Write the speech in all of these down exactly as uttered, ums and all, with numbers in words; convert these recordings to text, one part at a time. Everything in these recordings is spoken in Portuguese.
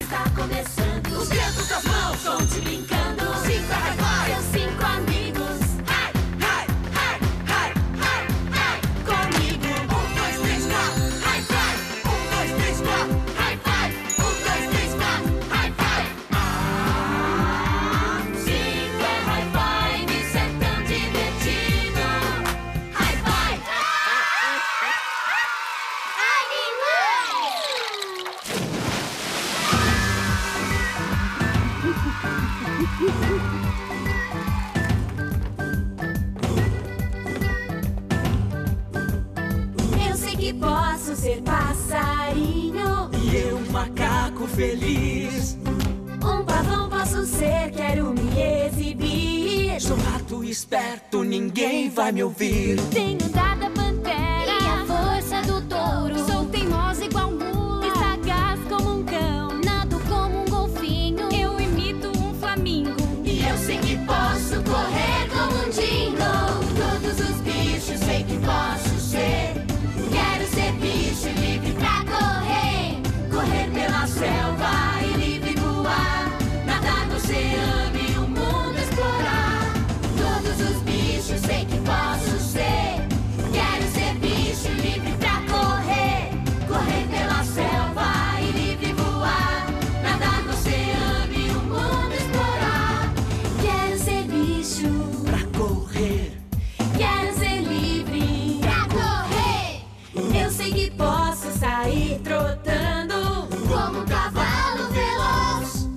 está começando. Os dedos das mãos conte brincando. Cinco high-five, seus cinco amigos. Hi, hi, hi, hi, hi, hi. Comigo. Um, dois, três, quatro. High-five. Um, dois, três, quatro. High-five. Um, dois, três, quatro. High-five. Ah, cinco é high-five, isso é tão divertido. High-five. Eu sei que posso ser passarinho E eu, macaco feliz. Um pavão posso ser, quero me exibir. Sou rato esperto, ninguém vai me ouvir. Tenho dada pantera E a força do touro. Sou teimosa igual mula E sagaz como um cão. Nado como um golfinho Eu imito um flamingo. E eu sei que posso correr como um dingo. Todos os bichos sei que posso ser. Quero ser bicho livre pra correr. Correr pela selva e livre voar. Nadar no oceano e o mundo explorar. Todos os bichos sei que posso ser. Quero ser bicho livre pra correr. Correr pela selva e livre voar. Nadar no oceano e o mundo explorar. Quero ser bicho Pra correr. Quero ser livre pra correr. Eu sei que posso sair trotando como um cavalo veloz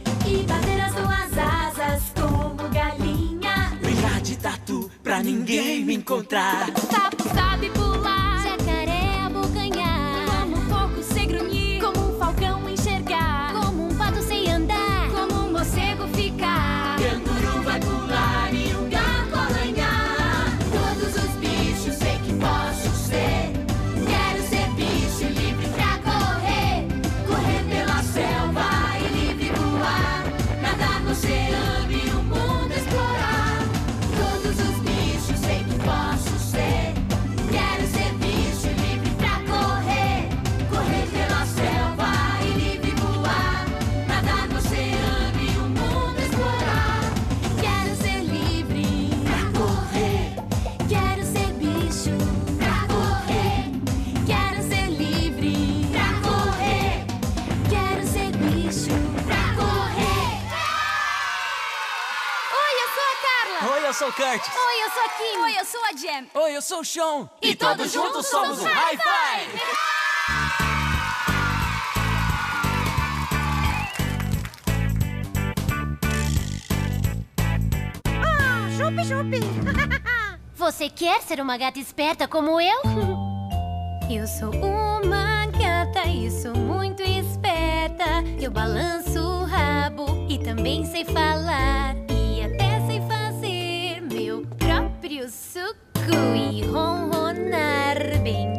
e bater as duas asas como galinha. Brilhar de tatu pra ninguém me encontrar. Sapo sabe pular. Jacaré abocanhar. Como um porco sei grunhir. Como um falcão enxergar. Como um pato sei andar. Como um morcego ficar. Canguru vai pular e um gato arranhar. Todos os bichos sei que posso ser. Quero ser bicho livre pra correr. Correr pela selva e livre voar. Nadar no oceano e o mundo explorar. Todos os bichos sei que posso ser. Quero ser bicho livre pra correr. Correr pela selva e livre voar. Nadar no oceano e o mundo explorar. Quero ser livre pra correr. Quero ser bicho pra correr. Quero ser livre pra correr. Quero ser bicho pra correr. Oi, eu sou a Carla. Oi, eu sou o Curtis. Oi, eu sou a Kim. Oi, eu sou a Jam. Oi, eu sou o Sean. E todos juntos somos um High Five. Chupi, chupi. Você quer ser uma gata esperta como eu? Eu sou uma gata e sou muito esperta. Eu balanço o rabo e também sei falar. E até sei fazer meu próprio suco e ronronar bem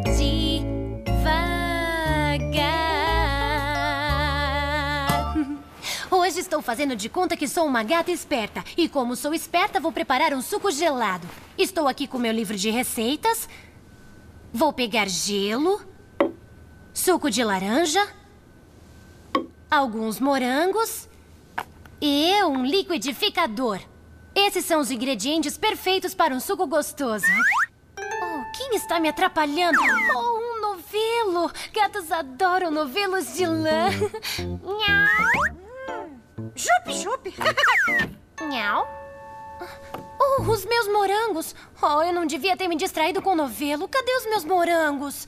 devagar. Hoje estou fazendo de conta que sou uma gata esperta. E como sou esperta, vou preparar um suco gelado. Estou aqui com meu livro de receitas. Vou pegar gelo, suco de laranja, alguns morangos e um liquidificador. Esses são os ingredientes perfeitos para um suco gostoso. Oh, quem está me atrapalhando? Oh, um novelo. Gatos adoram novelos de lã. Nhau. Chupi, chupi. Nhau. Oh, os meus morangos. Oh, eu não devia ter me distraído com o novelo. Cadê os meus morangos?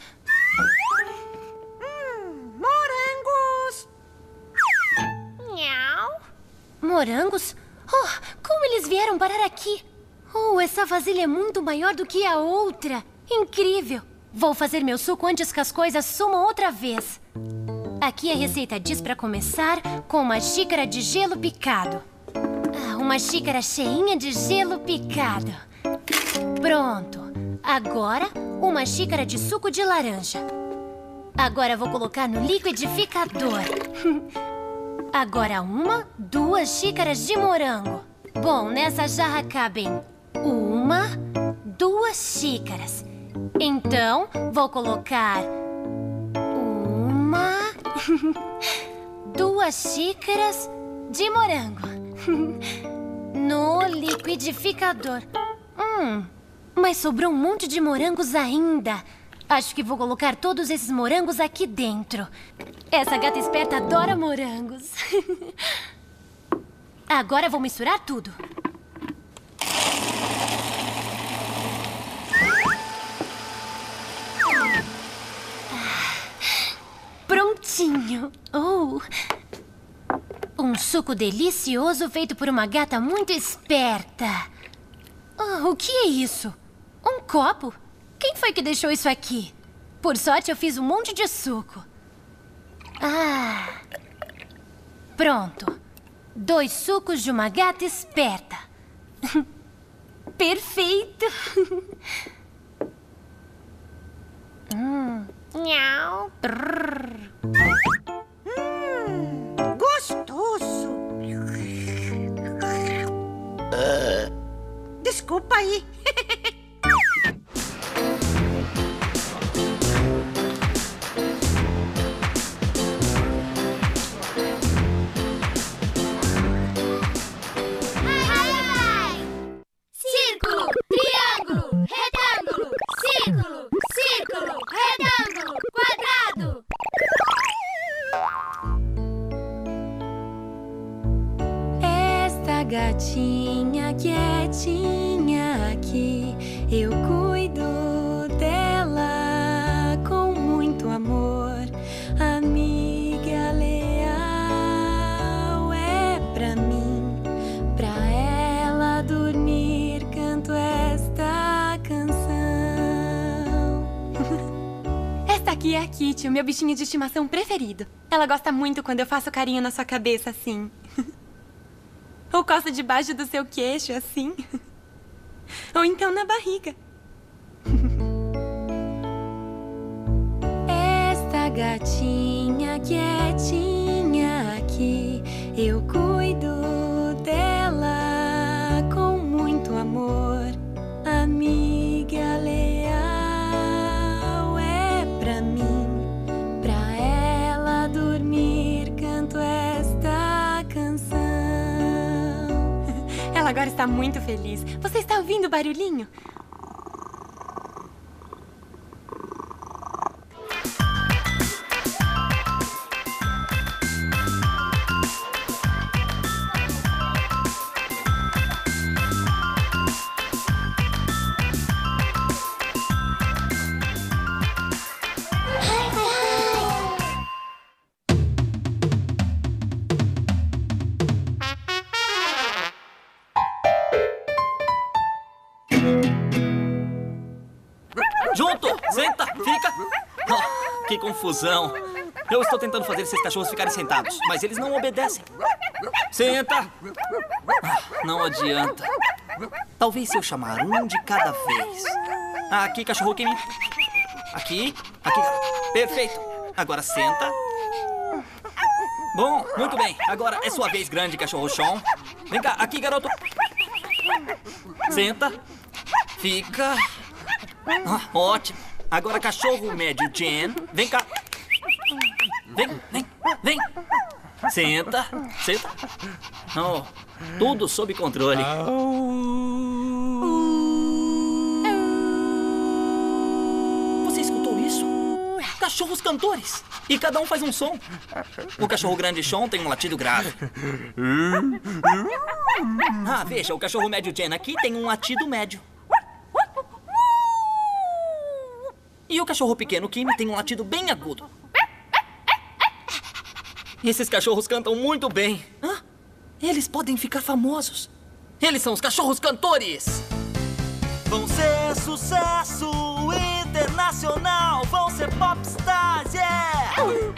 Hum, morangos. Nhau. Morangos? Oh, como eles vieram parar aqui? Oh, essa vasilha é muito maior do que a outra. Incrível. Vou fazer meu suco antes que as coisas sumam outra vez. Aqui a receita diz para começar com uma xícara de gelo picado. Ah, uma xícara cheinha de gelo picado. Pronto. Agora, uma xícara de suco de laranja. Agora vou colocar no liquidificador. Agora uma, duas xícaras de morango. Bom, nessa jarra cabem uma, duas xícaras. Então, vou colocar uma, duas xícaras de morango no liquidificador. Hum, mas sobrou um monte de morangos ainda. Acho que vou colocar todos esses morangos aqui dentro. Essa gata esperta adora morangos. Agora vou misturar tudo. Prontinho. Oh, um suco delicioso feito por uma gata muito esperta. Oh, o que é isso? Um copo? Quem foi que deixou isso aqui? Por sorte, eu fiz um monte de suco. Ah, pronto. Dois sucos de uma gata esperta. Perfeito. hum. Nhau. Hum, gostoso. Uh. Desculpa aí. Círculo, triângulo, retângulo, círculo, círculo, retângulo, quadrado. Esta gatinha quietinha aqui, eu cuido dela com muito amor. Amiga leal é pra mim, pra ela dormir canto esta canção. Esta aqui é a Kitty, o meu bichinho de estimação preferido. Ela gosta muito quando eu faço carinho na sua cabeça, assim. Ou coça debaixo do seu queixo, assim. Ou então na barriga. Esta gatinha quietinha aqui, eu cuido dela com muito amor. Amiga leal é pra mim, pra ela dormir canto esta canção. Ela agora está muito feliz. Você está ouvindo o barulhinho? Junto! Senta! Fica! Oh, que confusão! Eu estou tentando fazer esses cachorros ficarem sentados, mas eles não obedecem. Senta! Ah, não adianta. Talvez se eu chamar um de cada vez. Ah, aqui, cachorro Kimi. Aqui, aqui. Perfeito. Agora senta. Bom, muito bem. Agora é sua vez, grande cachorro Sean. Vem cá, aqui, garoto. Senta. Fica. Ah, ótimo. Agora cachorro médio Jen. Vem cá. Vem, vem, vem. Senta, senta. Oh, tudo sob controle. Você escutou isso? Cachorros cantores. E cada um faz um som. O cachorro grande Sean tem um latido grave. Ah, veja, o cachorro médio Jen aqui tem um latido médio. E o cachorro pequeno Kimi tem um latido bem agudo. Esses cachorros cantam muito bem. Hã? Eles podem ficar famosos. Eles são os cachorros cantores. Vão ser sucesso internacional. Vão ser popstars, yeah!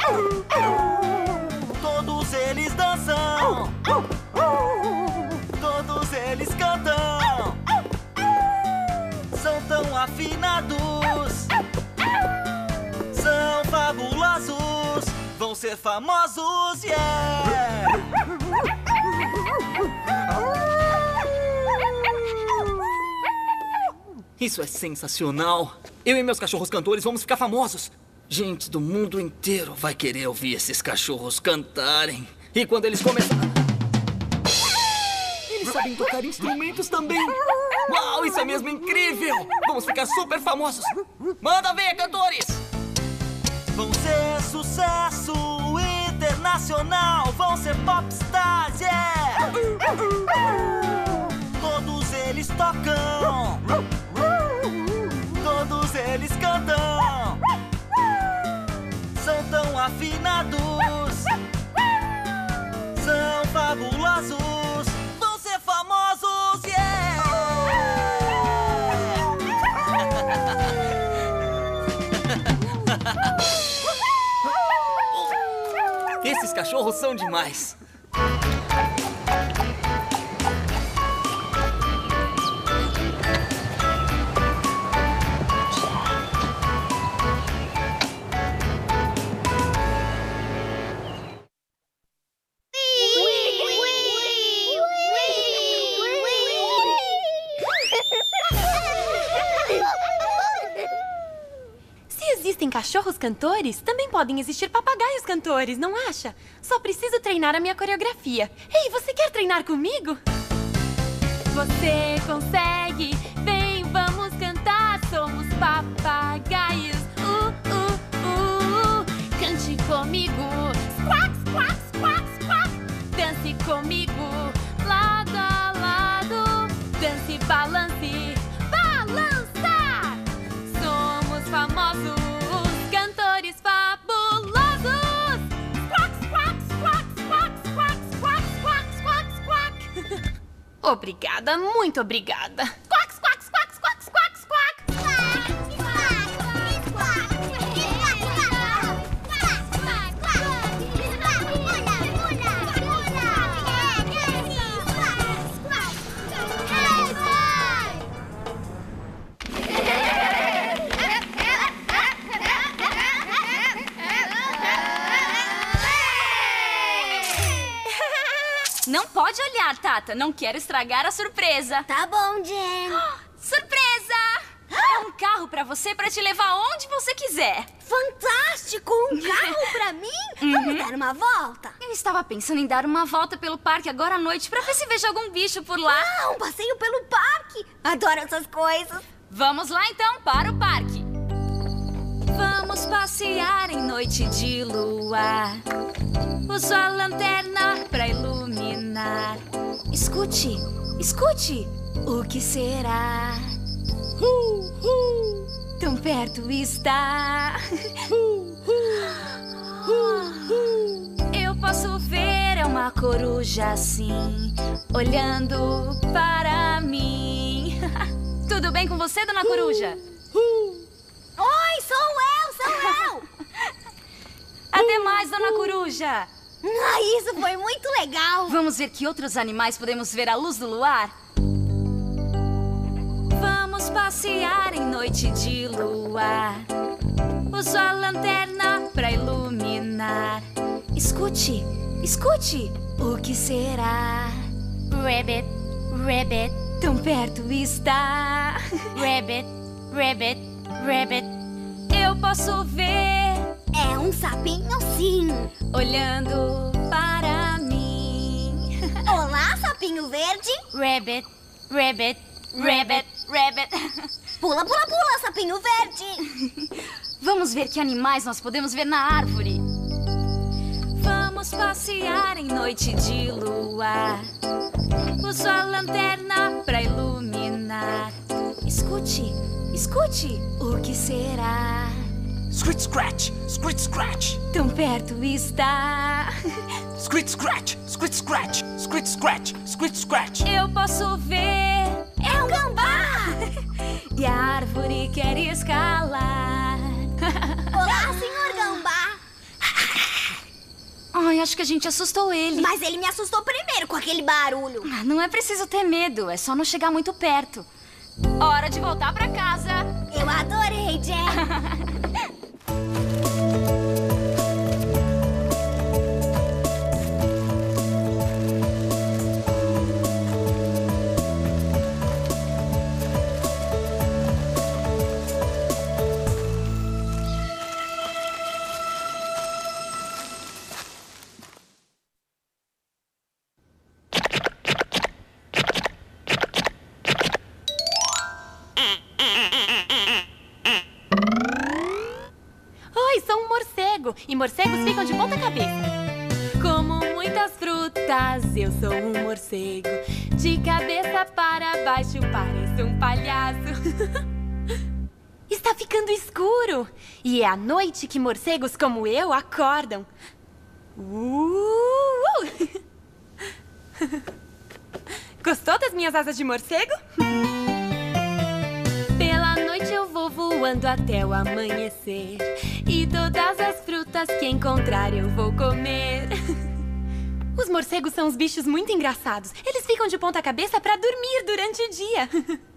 Todos eles dançam. Todos eles cantam. São tão afinados. São fabulosos. Vão ser famosos, yeah! Isso é sensacional. Eu e meus cachorros cantores vamos ficar famosos. Gente do mundo inteiro vai querer ouvir esses cachorros cantarem. E quando eles começarem... Eles sabem tocar instrumentos também. Uau, isso é mesmo incrível! Vamos ficar super famosos. Manda ver, cantores! Vão ser sucesso internacional, vão ser popstars, yeah! Todos eles tocam, todos eles cantam, são tão afinados, são fabulosos, vão ser famosos, yeah! Esses cachorros são demais. Existem cachorros cantores, também podem existir papagaios cantores, não acha? Só preciso treinar a minha coreografia. Ei, você quer treinar comigo? Você consegue, vem, vamos cantar, somos papagaios. Uh, uh, uh, uh. Cante comigo, squawk, squawk, squawk, squawk. Dance comigo, lado a lado. Dance, balance, balança. Somos famosos. Obrigada, muito obrigada. Squawk, squawk, squawk, squawk, squawk, squawk. Não pode olhar, Tata. Não quero estragar a surpresa. Tá bom, Jen. Surpresa! É um carro pra você, pra te levar onde você quiser. Fantástico! Um carro pra mim? Vamos dar uma volta? Eu estava pensando em dar uma volta pelo parque agora à noite pra ver se vejo algum bicho por lá. Ah, um passeio pelo parque. Adoro essas coisas. Vamos lá, então, para o parque. Vamos passear em noite de lua. Uso a lanterna pra iluminar. Escute, escute, o que será? Uh, uh, tão perto está. Uh, uh, uh, uh. Eu posso ver uma coruja assim, olhando para mim. Tudo bem com você, dona Coruja? Uh. Oi, sou eu, sou eu! Até mais, dona Coruja! Ah, isso foi muito legal! Vamos ver que outros animais podemos ver à luz do luar? Vamos passear em noite de lua. Uso a lanterna pra iluminar. Escute, escute, o que será? Rabbit, rabbit, tão perto está. Rabbit, rabbit, rabbit. Eu posso ver. É um sapinho, sim. Olhando para mim. Olá, sapinho verde. Rabbit, rabbit, rabbit, rabbit. Pula, pula, pula, sapinho verde. Vamos ver que animais nós podemos ver na árvore. Vamos passear em noite de lua. Uso a lanterna pra iluminar. Escute, escute, o que será? Screech, scratch, screech, scratch. Tão perto está. Screech, scratch, screech, scratch, screech, scratch, screech, scratch. Eu posso ver. É um gambá! E a árvore quer escalar. Olá, senhor gambá. Ai, acho que a gente assustou ele. Mas ele me assustou primeiro com aquele barulho. Ah, não é preciso ter medo, é só não chegar muito perto. Hora de voltar pra casa. Eu adorei, Jen. morcego e morcegos ficam de ponta cabeça. Como muitas frutas, eu sou um morcego. De cabeça para baixo, pareço um palhaço. Está ficando escuro. E é à noite que morcegos como eu acordam. Uh! Gostou das minhas asas de morcego? Pela noite eu vou voando até o amanhecer. E todas as frutas que encontrar eu vou comer. Os morcegos são uns bichos muito engraçados. Eles ficam de ponta cabeça para dormir durante o dia.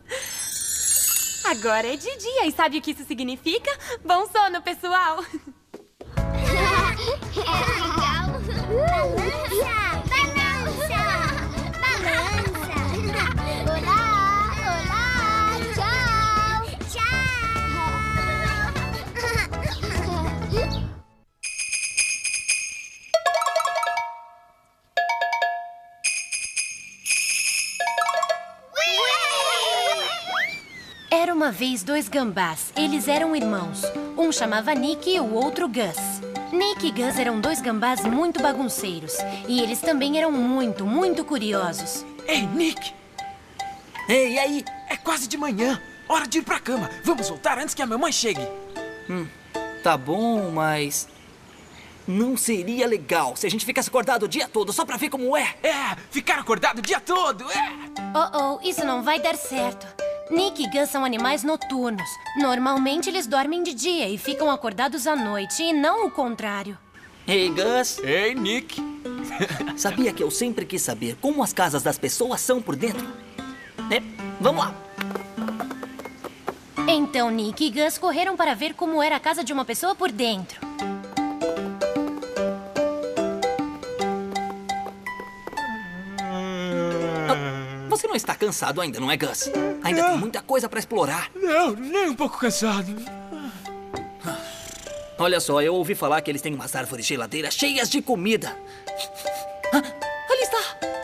Agora é de dia e sabe o que isso significa? Bom sono, pessoal! É legal! Balança! Balança! Balança! Olá! Olá! Tchau! Tchau! Era uma vez dois gambás. Eles eram irmãos. Um chamava Nick e o outro Gus. Nick e Gus eram dois gambás muito bagunceiros. E eles também eram muito, muito curiosos. Ei, Nick! Ei, e aí? É quase de manhã. Hora de ir pra cama. Vamos voltar antes que a mamãe chegue. Hum, tá bom, mas... Não seria legal se a gente ficasse acordado o dia todo só pra ver como é. É, ficar acordado o dia todo, é. Oh, oh, isso não vai dar certo. Nick e Gus são animais noturnos. Normalmente eles dormem de dia e ficam acordados à noite, e não o contrário. Ei, Gus. Ei, Nick. Sabia que eu sempre quis saber como as casas das pessoas são por dentro? É, vamos lá. Então Nick e Gus correram para ver como era a casa de uma pessoa por dentro. Você não está cansado ainda, não é, Gus? Ainda Não. tem muita coisa para explorar. Não, nem um pouco cansado. Olha só, eu ouvi falar que eles têm umas árvores geladeiras cheias de comida. Ah, ali está!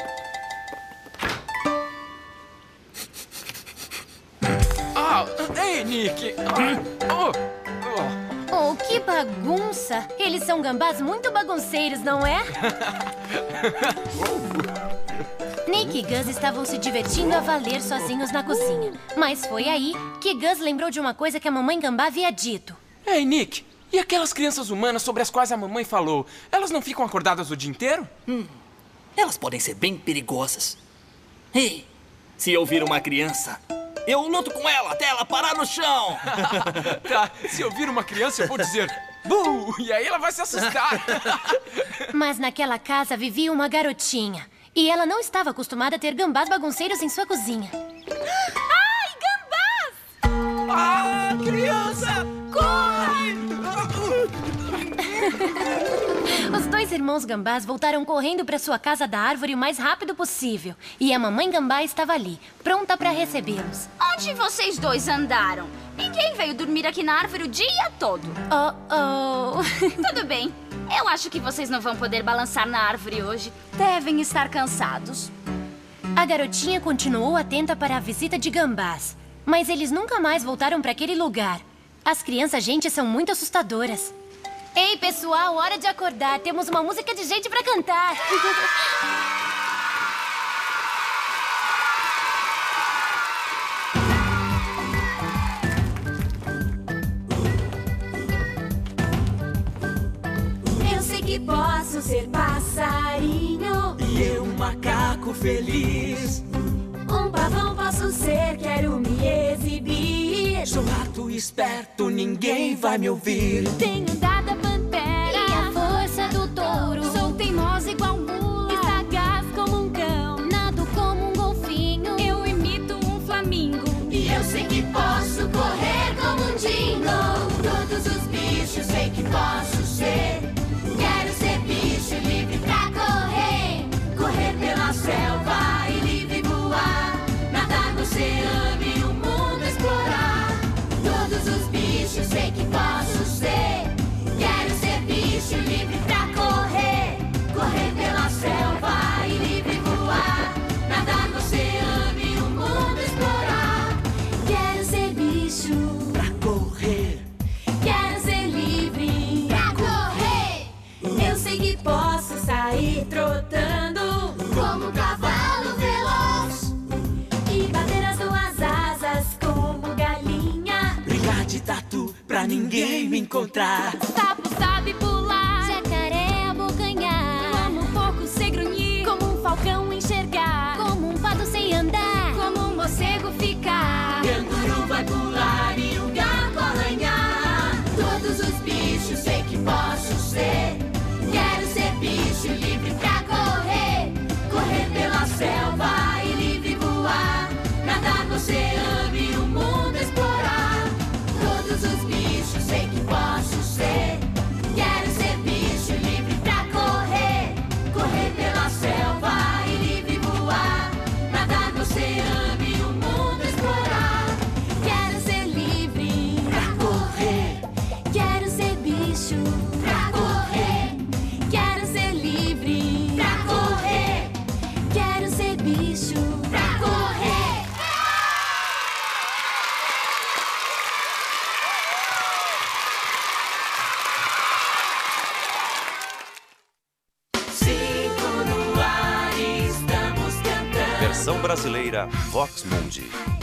Ah, ei, Nick. Ah, oh, oh. Oh, que bagunça! Eles são gambás muito bagunceiros, não é? Nick e Gus estavam se divertindo a valer sozinhos na cozinha. Mas foi aí que Gus lembrou de uma coisa que a mamãe gambá havia dito. Ei, Nick. E aquelas crianças humanas sobre as quais a mamãe falou? Elas não ficam acordadas o dia inteiro? Hum, elas podem ser bem perigosas. Ei, se eu vir uma criança, eu luto com ela até ela parar no chão. Tá, se eu vir uma criança, eu vou dizer... Buh! E aí ela vai se assustar. Mas naquela casa vivia uma garotinha. E ela não estava acostumada a ter gambás bagunceiros em sua cozinha. Ai, gambás! Ah, criança! Corre! Os dois irmãos gambás voltaram correndo para sua casa da árvore o mais rápido possível. E a mamãe gambá estava ali, pronta para recebê-los. Onde vocês dois andaram? Ninguém veio dormir aqui na árvore o dia todo. Oh, oh. Tudo bem. Eu acho que vocês não vão poder balançar na árvore hoje. Devem estar cansados. A garotinha continuou atenta para a visita de gambás. Mas eles nunca mais voltaram para aquele lugar. As crianças gente são muito assustadoras. Ei, pessoal, hora de acordar. Temos uma música de gente para cantar. Eu sei que posso ser passarinho. E eu, macaco feliz. Um pavão posso ser, quero me exibir. Sou rato esperto, ninguém vai me ouvir. Tenho andado a pantera E a força do touro. Sou teimosa igual mula e sagaz como um cão. Nado como um golfinho. Eu imito um flamingo. E eu sei que posso correr como um dingo. Todos os bichos sei que posso ser. Quero ser bicho livre pra correr. Correr pela selva e livre voar. Nadar no oceano e o mundo explorar. Todos os bichos sei que posso ser. Quero ser bicho livre pra correr. Correr pela selva e livre voar. Nadar no oceano e o mundo explorar. Quero ser bicho Pra correr. Quero ser livre pra encontrar. Sapo sabe pular, Jacaré abocanhar, como um porco sei grunhir, como um falcão enxergar, como um pato sei andar, como um morcego ficar. Canguru vai pular e o gato arranhar. Todos os bichos sei que posso ser. Quero ser bicho livre pra correr. Correr pela selva e livre voar. Nadar no oceano e o mundo explorar. Todos os bichos sei que posso ser. Quero ser bicho livre pra correr. Correr pela selva e livre voar. Nadar no oceano e o mundo explorar. Quero ser livre Pra correr, quero ser bicho pra correr, quero ser livre pra correr, quero ser bicho pra correr. Cinco no ar, estamos cantando. Versão brasileira Vox Mundi.